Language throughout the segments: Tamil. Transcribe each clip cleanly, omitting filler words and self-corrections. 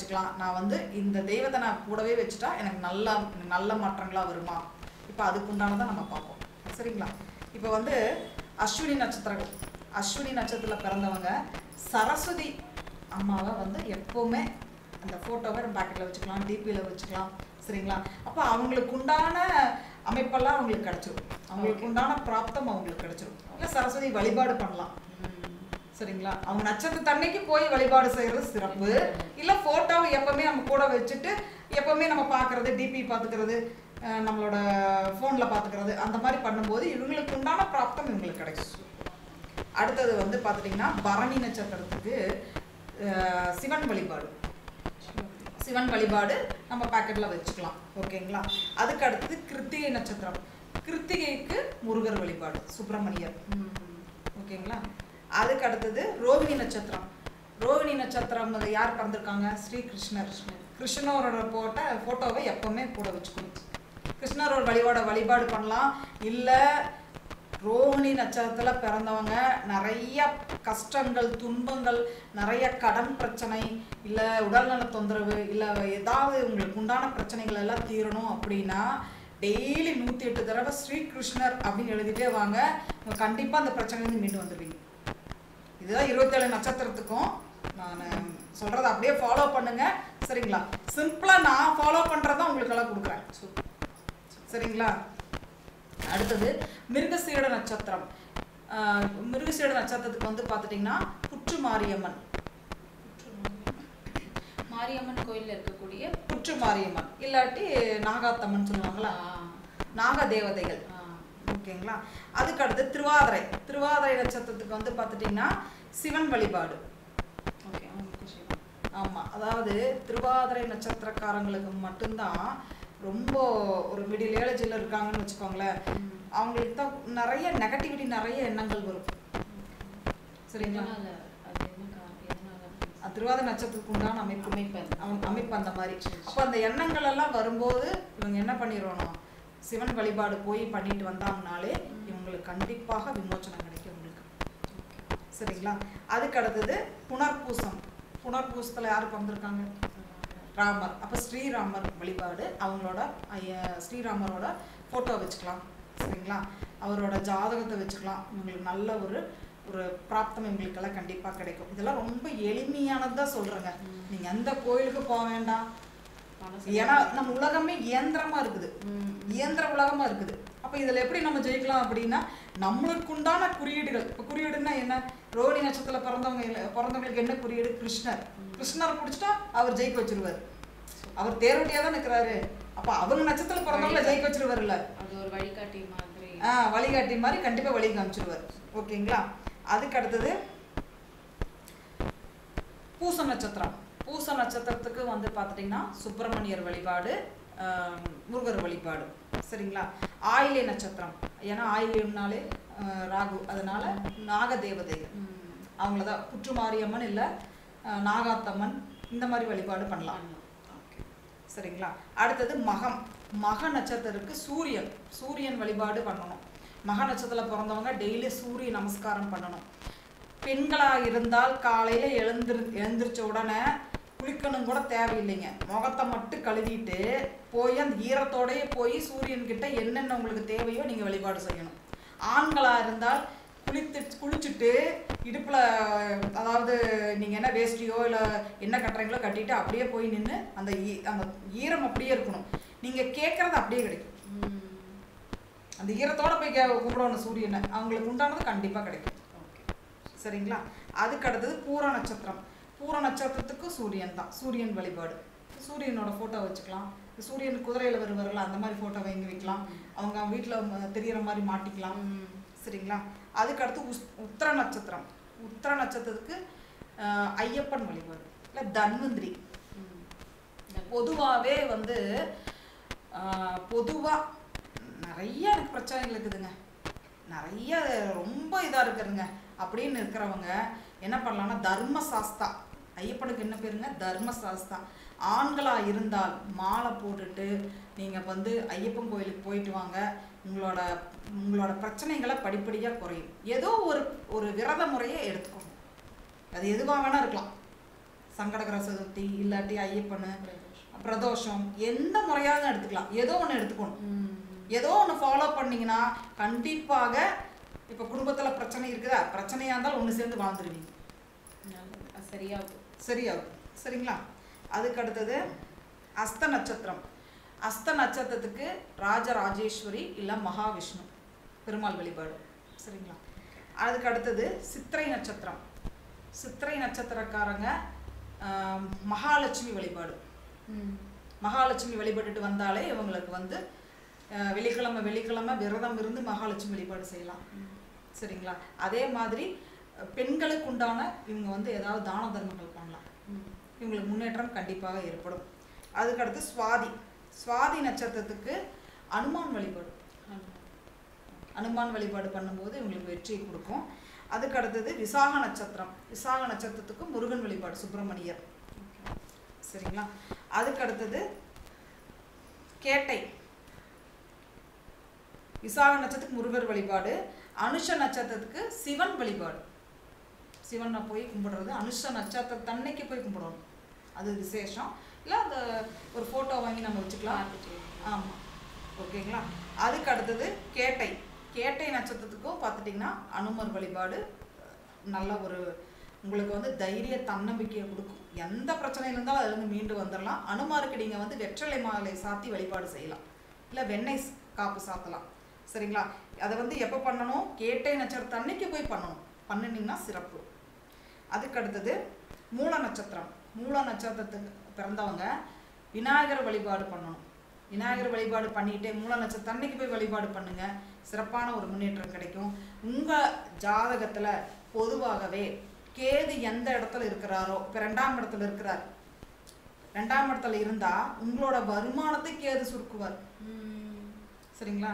வச்சுக்கலாம். நான் வந்து இந்த தெய்வத்தை நான் கூடவே வச்சுட்டா எனக்கு நல்ல மாற்றங்களா வருமா? இப்போ அதுக்கு உண்டானதான் நம்ம பார்ப்போம். சரிங்களா? இப்போ வந்து அஸ்வினி நட்சத்திரங்கள், அஸ்வினி நட்சத்திரத்தில் பிறந்தவங்க சரஸ்வதி அம்மாவை வந்து எப்போவுமே அந்த ஃபோட்டோவை பேக்கெட்டில் வச்சுக்கலாம், டிபியில் வச்சுக்கலாம். சரிங்களா? அப்போ அவங்களுக்கு உண்டான அமைப்பெல்லாம் அவங்களுக்கு கிடைச்சிடும், அவங்களுக்கு உண்டான பிராப்தம் அவங்களுக்கு கிடைச்சிடும். இல்லை சரஸ்வதி வழிபாடு பண்ணலாம். சரிங்களா? அவங்க நட்சத்திரத்தன்னைக்கு போய் வழிபாடு செய்கிறது சிறப்பு. இல்லை ஃபோட்டோவை எப்போவுமே நம்ம கூட வச்சுட்டு எப்போவுமே நம்ம பார்க்குறது, டிபி பார்த்துக்கிறது, நம்மளோட ஃபோனில் பார்த்துக்கிறது, அந்த மாதிரி பண்ணும்போது இவங்களுக்கு உண்டான பிராப்தம் இவங்களுக்கு கிடைக்கும். அடுத்தது வந்து பார்த்துட்டிங்கன்னா பரணி நட்சத்திரத்துக்கு சிவன் வழிபாடு, சிவன் வழிபாடு நம்ம பாக்கெட்டில் வச்சுக்கலாம். ஓகேங்களா? அதுக்கு அடுத்தது கிருத்திகை நட்சத்திரம், கிருத்திகைக்கு முருகர் வழிபாடு, சுப்பிரமணியர். ஓகேங்களா? அதுக்கு அடுத்தது ரோகிணி நட்சத்திரம், ரோகிணி நட்சத்திரம் யார் பிறந்திருக்காங்க? ஸ்ரீ கிருஷ்ணர். கிருஷ்ணரோட ஃபோட்டோவை எப்போவுமே கூட வச்சுக்கணும். கிருஷ்ணரோட வழிபாடு பண்ணலாம். இல்லை ரோகிணி நட்சத்திரத்தில் பிறந்தவங்க நிறைய கஷ்டங்கள், துன்பங்கள், நிறைய கடன் பிரச்சனை, இல்லை உடல்நல தொந்தரவு, இல்லை ஏதாவது உங்களுக்கு உண்டான பிரச்சனைகள் எல்லாம் தீரணும் அப்படின்னா டெய்லி 108 தடவை ஸ்ரீகிருஷ்ணர் அப்படின்னு எழுதிட்டே வாங்க. கண்டிப்பாக அந்த பிரச்சனையிலேருந்து மீண்டு வந்துடுவீங்க. இதுதான் 27 நட்சத்திரத்துக்கும் நான் சொல்கிறத அப்படியே ஃபாலோ பண்ணுங்க. சரிங்களா? சிம்பிளாக நான் ஃபாலோ பண்ணுறதான் உங்களுக்கு எல்லாம் கொடுக்குறேன். சரிங்களா? அடுத்தது மிருகசீட நட்சத்திரம். மிருகசீட நட்சத்திரத்துக்கு வந்து பார்த்துட்டிங்கன்னா புற்று மாரியம்மன், மாரியம்மன் கோயிலில் இருக்கக்கூடிய புற்று மாரியம்மன், இல்லாட்டி நாகாத்தம்மன் சொல்லுவாங்களா, நாக தேவதைகள். ஓகேங்களா? அதுக்கு அடுத்து திருவாதிரை, திருவாதிரை நட்சத்திரத்துக்கு வந்து பார்த்துட்டிங்கன்னா சிவன் வழிபாடு. ஓகே, ஆமாம், அதாவது திருவாதிரை நட்சத்திரக்காரங்களுக்கு மட்டும்தான் ரொம்ப ஒரு மிடில் ஏஜில் இருக்காங்கன்னு வச்சுக்கோங்களேன், அவங்களுக்கு தான் நிறைய நெகட்டிவிட்டி, நிறைய எண்ணங்கள் வரும். சரிங்களா? திருவாதிரை நட்சத்திரத்துக்கு உண்டான அமைப்பு அந்த மாதிரி. அப்போ அந்த எண்ணங்கள் எல்லாம் வரும்போது இவங்க என்ன பண்ணிடணும், சிவன் வழிபாடு போய் பண்ணிட்டு வந்தாங்கனாலே இவங்களுக்கு கண்டிப்பாக விமோச்சனம் கிடைக்கும் உங்களுக்கு. சரிங்களா? அதுக்கு அடுத்தது புனர்பூசம். புனர்பூசத்தில் யாருக்கு வந்திருக்காங்க? ராமர். அப்போ ஸ்ரீராமர் வழிபாடு, அவங்களோட ஸ்ரீராமரோட ஃபோட்டோ வச்சுக்கலாம். சரிங்களா? அவரோட ஜாதகத்தை வச்சுக்கலாம். உங்களுக்கு நல்ல ஒரு பிராப்தம் இவங்களுக்கெல்லாம் கண்டிப்பாக கிடைக்கும். இதெல்லாம் ரொம்ப எளிமையானதான் சொல்கிறேங்க. நீங்கள் எந்த கோயிலுக்கு போக வேண்டாம். ஏன்னா நம்ம உலகமே இயந்திரமாக இருக்குது, இயந்திர உலகமாக இருக்குது. அப்போ இதில் எப்படி நம்ம ஜெயிக்கலாம் அப்படின்னா நம்மளுக்கு உண்டான குறியீடுகள். இப்போ குறியீடுன்னா என்ன? ரோகிணி நட்சத்திரத்தில் பிறந்தவங்களுக்கு என்ன குறியீடு? கிருஷ்ணர். கிருஷ்ணரை பிடிச்சிட்டா அவர் ஜெயிக்க வச்சிருவார். அவர் தேரோட்டியாக தான் நிற்கிறாரு. அப்போ அவங்க நட்சத்திரத்தில் பிறந்தவங்கள ஜெயிக்க வச்சிருவாருல்ல, அது ஒரு வழிகாட்டி மாதிரி. வழிகாட்டி மாதிரி கண்டிப்பாக வழி காமிச்சிருவார். ஓகேங்களா? அதுக்கு அடுத்தது பூச நட்சத்திரம். பூச நட்சத்திரத்துக்கு வந்து பார்த்துட்டிங்கன்னா சுப்பிரமணியர் வழிபாடு, முருகர் வழிபாடு. சரிங்களா? ஆயிலே நட்சத்திரம், ஏன்னா ஆயிலேனாலே ராகு, அதனால நாக தேவதைகள் அவங்களதான். புற்று மாரியம்மன் இல்லை நாகாத்தம்மன், இந்த மாதிரி வழிபாடு பண்ணலாம். சரிங்களா? அடுத்தது மகம். மக நட்சத்திரத்துக்கு சூரியன் வழிபாடு பண்ணணும். மக நட்சத்திரத்தில் பிறந்தவங்க டெய்லி சூரிய நமஸ்காரம் பண்ணணும். பெண்களாக இருந்தால் காலையில் எழுந்திரிச்ச உடனே குளிக்கணும் கூட தேவையில்லைங்க. முகத்தை மட்டும் கழுவிட்டு போய் அந்த ஈரத்தோடையே போய் சூரியன்கிட்ட என்னென்ன உங்களுக்கு தேவையோ நீங்கள் வழிபாடு செய்யணும். ஆண்களாக இருந்தால் குளிச்சுட்டு இடுப்பில், அதாவது நீங்கள் என்ன வேஷ்டியோ இல்லை என்ன கட்டுறீங்களோ கட்டிட்டு அப்படியே போய் நின்று அந்த ஈரம் அப்படியே இருக்கணும். நீங்கள் கேட்குறது அப்படியே கிடைக்கும். அந்த ஈரத்தோட போய் கும்பிடணும் சூரியனை, அவங்களுக்கு உண்டானது கண்டிப்பாக கிடைக்கும். சரிங்களா? அதுக்கு அடுத்தது பூர நட்சத்திரம். பூர நட்சத்திரத்துக்கு சூரியன் தான், சூரியன் வழிபாடு. சூரியனோட ஃபோட்டோ வச்சுக்கலாம். சூரியன் குதிரையில் வருவார்கள், அந்த மாதிரி ஃபோட்டோ வாங்கி வைக்கலாம். அவங்க வீட்டில் தெரிகிற மாதிரி மாட்டிக்கலாம். சரிங்களா? அதுக்கு அடுத்து உத்திர நட்சத்திரம். உத்திர நட்சத்திரத்துக்கு ஐயப்பன் வழிபாடு இல்லை தன்வந்திரி. பொதுவாகவே வந்து பொதுவாக நிறைய எனக்கு பிரச்சனைகள் இருக்குதுங்க, நிறைய ரொம்ப இதாக இருக்குதுங்க அப்படின்னு இருக்கிறவங்க என்ன பண்ணலாம்னா தர்மசாஸ்தா. ஐயப்பனுக்கு என்ன பேருங்க? தர்மசாஸ்தா. ஆண்களாக இருந்தால் மாலை போட்டுட்டு நீங்கள் வந்து ஐயப்பன் கோயிலுக்கு போயிட்டு வாங்க. உங்களோட பிரச்சனைகளை படிப்படியாக குறையும். ஏதோ ஒரு விரத முறையை எடுத்துக்கோங்க. அது எதுவாக வேணா இருக்கலாம். சங்கடகர சதுர்த்தி இல்லாட்டி ஐயப்பன் பிரதோஷம் எந்த முறையாக எடுத்துக்கலாம், ஏதோ ஒன்று எடுத்துக்கணும். ஏதோ ஒன்று ஃபாலோ பண்ணிங்கன்னா கண்டிப்பாக இப்போ குடும்பத்தில் பிரச்சனை இருக்குதா, பிரச்சனையாக இருந்தாலும் ஒன்று சேர்ந்து வாழ்ந்துருவீங்க. சரியாகும். சரிங்களா? அதுக்கு அடுத்தது அஸ்த நட்சத்திரம். அஸ்த நட்சத்திரத்துக்கு ராஜராஜேஸ்வரி இல்லை மகாவிஷ்ணு பெருமாள் வழிபாடு. சரிங்களா? அதுக்கு அடுத்தது சித்திரை நட்சத்திரம். சித்திரை நட்சத்திரக்காரங்க மகாலட்சுமி வழிபாடு. மகாலட்சுமி வழிபட்டுட்டு வந்தாலே இவங்களுக்கு வந்து வெள்ளிக்கிழமை விரதம் இருந்து மகாலட்சுமி வழிபாடு செய்யலாம். சரிங்களா? அதே மாதிரி பெண்களுக்கு உண்டான இவங்க வந்து ஏதாவது தான தர்மங்கள் பண்ணலாம். இவங்களுக்கு முன்னேற்றம் கண்டிப்பாக ஏற்படும். அதுக்கடுத்து சுவாதி நட்சத்திரத்துக்கு அனுமான் வழிபாடு. அனுமான் வழிபாடு பண்ணும்போது இவங்களுக்கு வெற்றியை கொடுக்கும். அதுக்கு அடுத்தது விசாக நட்சத்திரம். விசாக நட்சத்திரத்துக்கு முருகன் வழிபாடு, சுப்பிரமணியர். சரிங்களா? அதுக்கு அடுத்தது கேட்டை. விசாக நட்சத்திரத்துக்கு முருகர் வழிபாடு. அனுஷ நட்சத்திரத்துக்கு சிவன் வழிபாடு. சிவனை போய் கும்பிடுறது அனுஷ நட்சத்திரத்தன்னைக்கு போய் கும்பிடணும், அது விசேஷம். இல்லை அந்த ஒரு ஃபோட்டோ வாங்கி நம்ம வச்சுக்கலாம். ஆமாம், ஓகேங்களா? அதுக்கு அடுத்தது கேட்டை நட்சத்திரத்துக்கும் பார்த்துட்டிங்கன்னா அனுமர் வழிபாடு நல்ல ஒரு உங்களுக்கு வந்து தைரிய தன்னம்பிக்கையை கொடுக்கும். எந்த பிரச்சனையில் இருந்தாலும் அதுலேருந்து மீண்டு வந்துடலாம். அனுமாருக்கு நீங்கள் வந்து வெற்றிலை மாலை சாத்தி வழிபாடு செய்யலாம், இல்லை வெண்ணெய் காப்பு சாத்தலாம். சரிங்களா? அதை வந்து எப்போ பண்ணணும், கேட்டை நட்சத்திரம் அன்னைக்கு போய் பண்ணணும். பண்ணினீங்கன்னா சிறப்பு. அதுக்கு அடுத்தது மூல நட்சத்திரம். மூல நட்சத்திரத்துக்கு பிறந்தவங்க விநாயகர் வழிபாடு பண்ணணும். விநாயகர் வழிபாடு பண்ணிட்டு மூல நட்சத்திரம் அன்னைக்கு போய் வழிபாடு பண்ணுங்க, சிறப்பான ஒரு முன்னேற்றம் கிடைக்கும். உங்கள் ஜாதகத்தில் பொதுவாகவே கேது எந்த இடத்துல இருக்கிறாரோ, இப்போ 2ஆம் இடத்துல இருக்கிறார், 2ஆம் இடத்துல இருந்தால் உங்களோட வருமானத்தை கேது சுருக்குவார். சரிங்களா?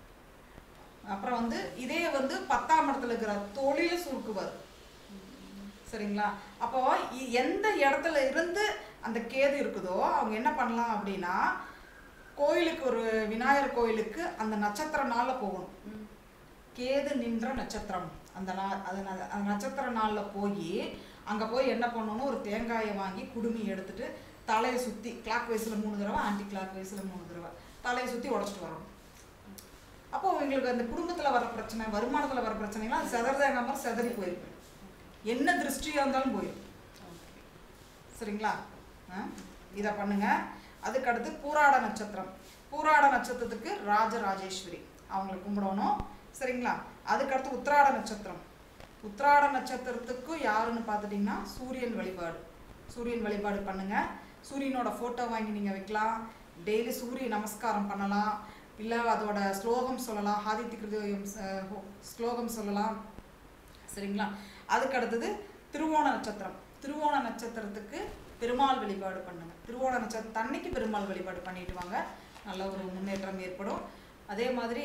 அப்புறம் வந்து இதே வந்து 10ஆம் இடத்துல இருக்கிற தொழிலை சுருக்குவார். சரிங்களா? அப்போ எந்த இடத்துல இருந்து அந்த கேது இருக்குதோ அவங்க என்ன பண்ணலாம் அப்படின்னா, கோயிலுக்கு ஒரு விநாயகர் கோயிலுக்கு அந்த நட்சத்திர நாளில் போகணும். கேது நின்ற நட்சத்திரம் அந்த நட்சத்திர நாளில் போய் அங்கே போய் என்ன பண்ணணும், ஒரு தேங்காயை வாங்கி குடுமி எடுத்துட்டு தலையை சுற்றி கிளாக் வைஸில் 3 தடவை, ஆன்டி கிளாக் வைஸில் 3 தடவை தலையை சுற்றி உடச்சிட்டு வரணும். அப்போ உங்களுக்கு அந்த குடும்பத்தில் வர பிரச்சனை, வருமானத்தில் வர பிரச்சனைலாம் செதறதேங்காம செதறி போயிருக்கு, என்ன திருஷ்டியாக இருந்தாலும் போயிடும். சரிங்களா? இதை பண்ணுங்க. அதுக்கடுத்து பூராட நட்சத்திரம். பூராட நட்சத்திரத்துக்கு ராஜராஜேஸ்வரி அவங்களை கும்பிடணும். சரிங்களா? அதுக்கடுத்து உத்திராட நட்சத்திரம். உத்திராட நட்சத்திரத்துக்கு யாருன்னு பார்த்துட்டிங்கன்னா சூரியன் வழிபாடு. சூரியன் வழிபாடு பண்ணுங்க. சூரியனோட ஃபோட்டோ வாங்கி நீங்கள் வைக்கலாம். டெய்லி சூரிய நமஸ்காரம் பண்ணலாம், இல்லை அதோட ஸ்லோகம் சொல்லலாம், ஆதித்ய கிருதயம் ஸ்லோகம் சொல்லலாம். சரிங்களா? அதுக்கு அடுத்தது திருவோண நட்சத்திரம். திருவோண நட்சத்திரத்துக்கு பெருமாள் வழிபாடு பண்ணுங்க. திருவோண நட்சத்திரம் அன்னைக்கு பெருமாள் வழிபாடு பண்ணிட்டு வாங்க, நல்ல ஒரு முன்னேற்றம் ஏற்படும். அதே மாதிரி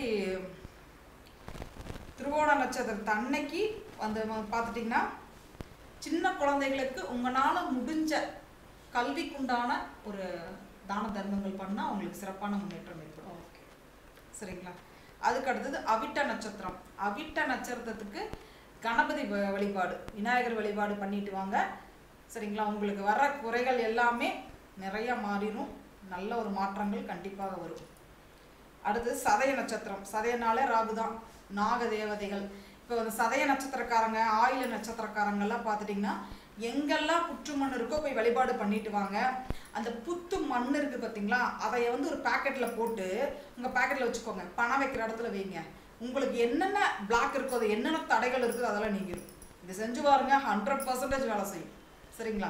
திருவோண நட்சத்திரத்தை அன்னைக்கு வந்து பார்த்துட்டிங்கன்னா சின்ன குழந்தைகளுக்கு உங்களால் முடிஞ்ச கல்விக்குண்டான ஒரு தான தர்மங்கள் பண்ணால் அவங்களுக்கு சிறப்பான முன்னேற்றம் ஏற்படும். சரிங்களா? அதுக்கு அடுத்தது அவிட்ட நட்சத்திரம். அவிட்ட நட்சத்திரத்துக்கு கணபதி வழிபாடு, விநாயகர் வழிபாடு பண்ணிட்டு வாங்க. சரிங்களா? உங்களுக்கு வர குறைகள் எல்லாமே நிறைய மாறிடும், நல்ல ஒரு மாற்றங்கள் கண்டிப்பாக வரும். அடுத்தது சதய நட்சத்திரம். சதயனாலே ராகுதான், நாக தேவதைகள். இப்போ அந்த சதய நட்சத்திரக்காரங்க, ஆயில நட்சத்திரக்காரங்கெல்லாம் பார்த்துட்டிங்கன்னா எங்கெல்லாம் புற்று மண் இருக்கோ போய் வழிபாடு பண்ணிட்டு வாங்க. அந்த புத்து மண் இருக்குது பார்த்தீங்களா, அதை வந்து ஒரு பேக்கெட்டில் போட்டு உங்கள் பேக்கெட்டில் வச்சுக்கோங்க, பணம் வைக்கிற இடத்துல வைங்க. உங்களுக்கு என்னென்ன பிளாக் இருக்கோ, அது என்னென்ன தடைகள் இருக்குதோ அதெல்லாம் நீங்கிடும். இது செஞ்சு பாருங்க, 100% வேலை செய்யும். சரிங்களா?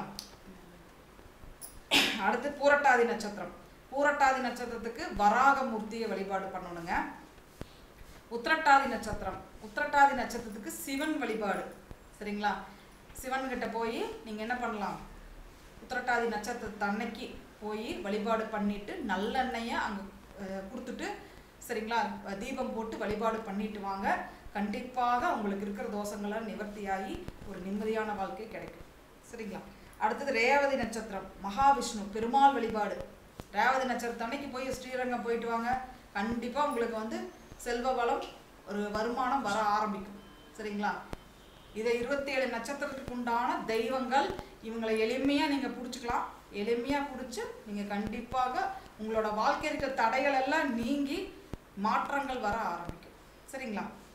அடுத்து பூரட்டாதி நட்சத்திரம். பூரட்டாதி நட்சத்திரத்துக்கு வராகமூர்த்தியை வழிபாடு பண்ணணுங்க. உத்திரட்டாதி நட்சத்திரம். உத்திரட்டாதி நட்சத்திரத்துக்கு சிவன் வழிபாடு. சரிங்களா? சிவன்கிட்ட போய் நீங்கள் என்ன பண்ணலாம், உத்திரட்டாதி நட்சத்திரத்தை அன்னைக்கு போய் வழிபாடு பண்ணிட்டு நல்லெண்ணெயை அங்கே கொடுத்துட்டு, சரிங்களா, தீபம் போட்டு வழிபாடு பண்ணிட்டு வாங்க. கண்டிப்பாக உங்களுக்கு இருக்கிற தோஷங்கள்லாம் நிவர்த்தியாகி ஒரு நிம்மதியான வாழ்க்கை கிடைக்கும். சரிங்களா? அடுத்தது ரேவதி நட்சத்திரம். மகாவிஷ்ணு பெருமாள் வழிபாடு. ரேவதி நட்சத்திரம் அன்னைக்கு போய் ஸ்ரீரங்கம் போயிட்டு வாங்க, கண்டிப்பாக உங்களுக்கு வந்து செல்வ வளம், ஒரு வருமானம் வர ஆரம்பிக்கும். சரிங்களா? இதை 27 நட்சத்திரத்துக்கு உண்டான தெய்வங்கள். இவங்களை எளிமையாக நீங்கள் பிடிச்சிக்கலாம். எளிமையாக பிடிச்சி நீங்கள் கண்டிப்பாக உங்களோட வாழ்க்கை இருக்கிற தடைகள் எல்லாம் நீங்கி மாற்றங்கள் வர ஆரம்பிக்கும். சரிங்களா?